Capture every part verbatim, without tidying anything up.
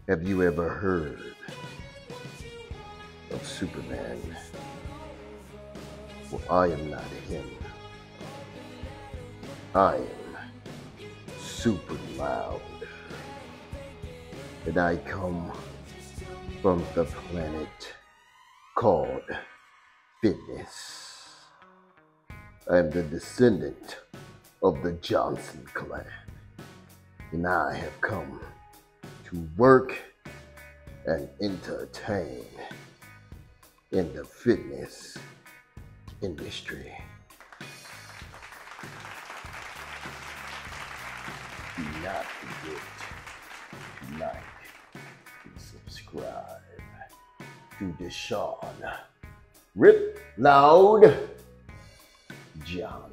Have you ever heard of Superman? Well, I am not him. I am super loud. And I come from the planet called fitness. I am the descendant of the Johnson clan. And I have come to work and entertain in the fitness industry. Do not forget to like and subscribe to Deshaun Rip Loud Johnson.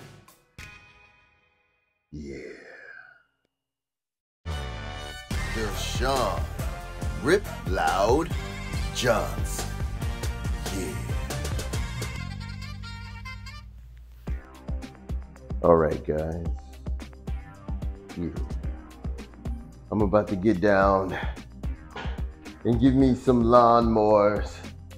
Yeah. Deshaun Rip Loud Johnson. Yeah. All right, guys. Yeah. I'm about to get down and give me some lawnmowers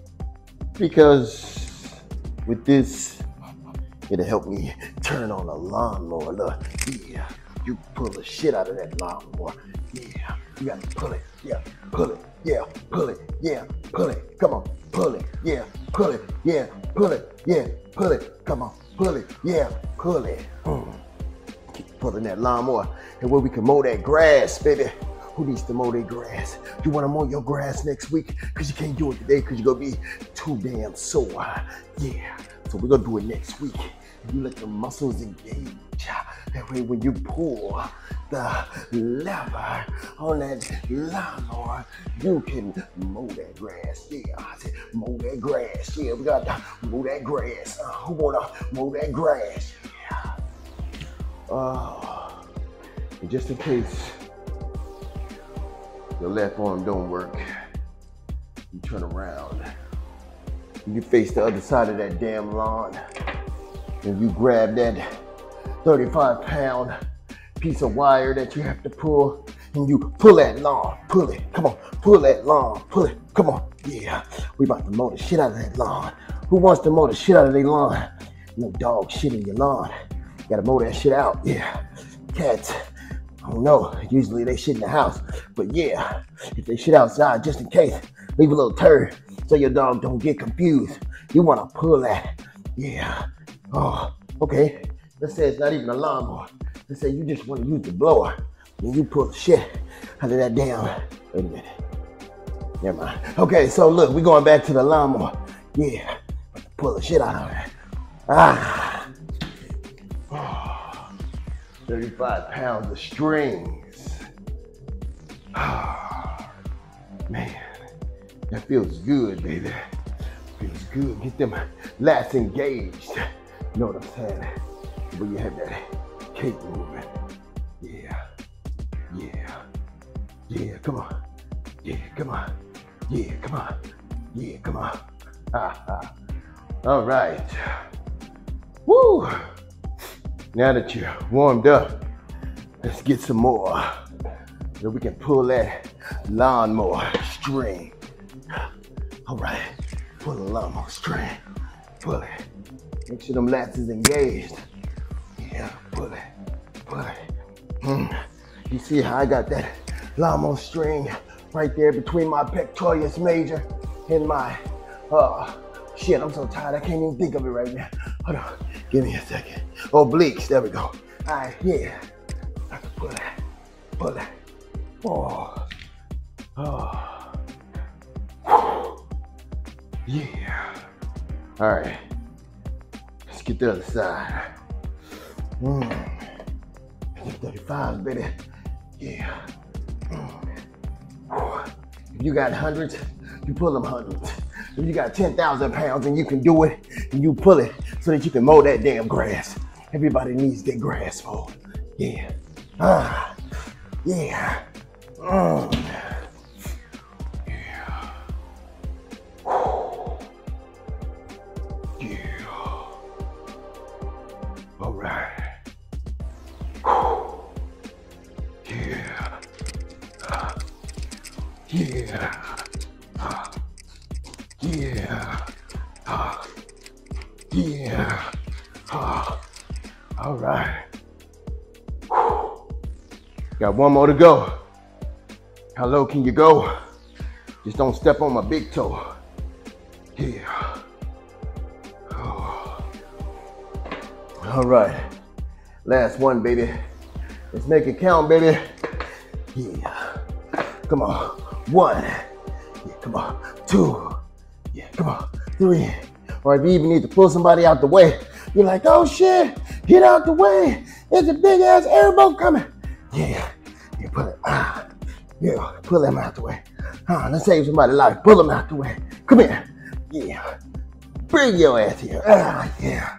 because with this, it'll help me turn on a lawnmower. Look, yeah, you pull the shit out of that lawnmower. Yeah, you gotta pull it. Yeah, pull it. Yeah, pull it. Yeah, pull it. Come on, pull it. Yeah, pull it. Yeah, pull it. Yeah, pull it. Come on, pull it. Yeah, pull it. Mm. Keep pulling that lawnmower, and where we can mow that grass, baby. Who needs to mow their grass? You want to mow your grass next week? Because you can't do it today because you're going to be too damn sore. Yeah, so we're going to do it next week. You let the muscles engage. That way when you pull the lever on that lawnmower, you can mow that grass. Yeah, I said mow that grass. Yeah, we got to mow that grass. Uh, who want to mow that grass? Yeah. Oh, and just in case your left arm don't work, you turn around, you face the other side of that damn lawn, and you grab that thirty-five pound piece of wire that you have to pull, and you pull that lawn, pull it, come on, pull that lawn, pull it, come on, yeah, we about to mow the shit out of that lawn. Who wants to mow the shit out of their lawn? No dog shit in your lawn. You gotta mow that shit out, yeah. Cats, I don't know, usually they shit in the house, but yeah, if they shit outside, just in case, leave a little turd so your dog don't get confused. You wanna pull that, yeah. Oh, okay, let's say it's not even a lawnmower. Let's say you just wanna use the blower, and you pull the shit out of that damn, wait a minute, never mind. Okay, so look, we going back to the lawnmower. Yeah, pull the shit out of it. Ah. Oh. thirty-five pounds of strings. Oh, man, that feels good, baby. Feels good. Get them lats engaged. You know what I'm saying? When you have that cake moving. Yeah, yeah, yeah, come on. Yeah, come on. Yeah, come on. Yeah, come on. Ha, ha. All right. Woo! Now that you're warmed up, let's get some more. So we can pull that lawnmower string. All right, pull the lawnmower string. Pull it. Make sure them lats is engaged. Yeah, pull it, pull it. Mm. You see how I got that lawnmower string right there between my pectoralis major and my, uh, shit, I'm so tired, I can't even think of it right now. Hold on, give me a second. Obliques, there we go. All right, yeah. I can pull that, pull that. Oh, oh. Yeah. All right, let's get the other side. Mm. thirty-fives, baby. Yeah. Mm. If you got hundreds, you pull them hundreds. If you got ten thousand pounds and you can do it, and you pull it so that you can mow that damn grass. Everybody needs their grass mowed. Yeah. Ah. Yeah. Mm. Yeah. Whew. Yeah. All right. Whew. Yeah. Yeah. Yeah. Yeah. All right. Got one more to go. How low can you go? Just don't step on my big toe. Yeah. All right. Last one, baby. Let's make it count, baby. Yeah. Come on. One. Yeah, come on. Two. Yeah, come on. Three. Or if you even need to pull somebody out the way, you're like, oh shit, get out the way. There's a big ass airboat coming. Yeah. Yeah, pull it. Ah. Yeah, pull them out the way. Ah, let's save somebody's life. Pull them out the way. Come here. Yeah. Bring your ass here. Ah, yeah.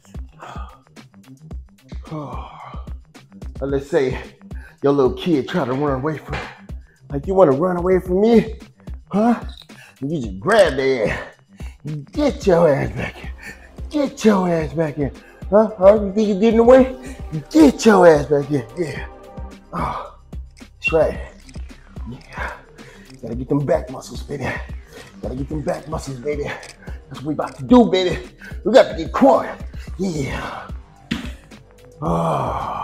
Oh. Let's say your little kid try to run away from you. Like, you want to run away from me? Huh? You just grab their ass. Get your ass back here. Get your ass back here. Huh? Huh? You think you're getting away? Get your ass back here. Yeah. Oh, that's right. Yeah. Gotta get them back muscles, baby. Gotta get them back muscles, baby. That's what we about to do, baby. We got to get quiet. Yeah. Oh.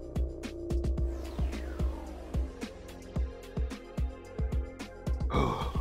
Oh.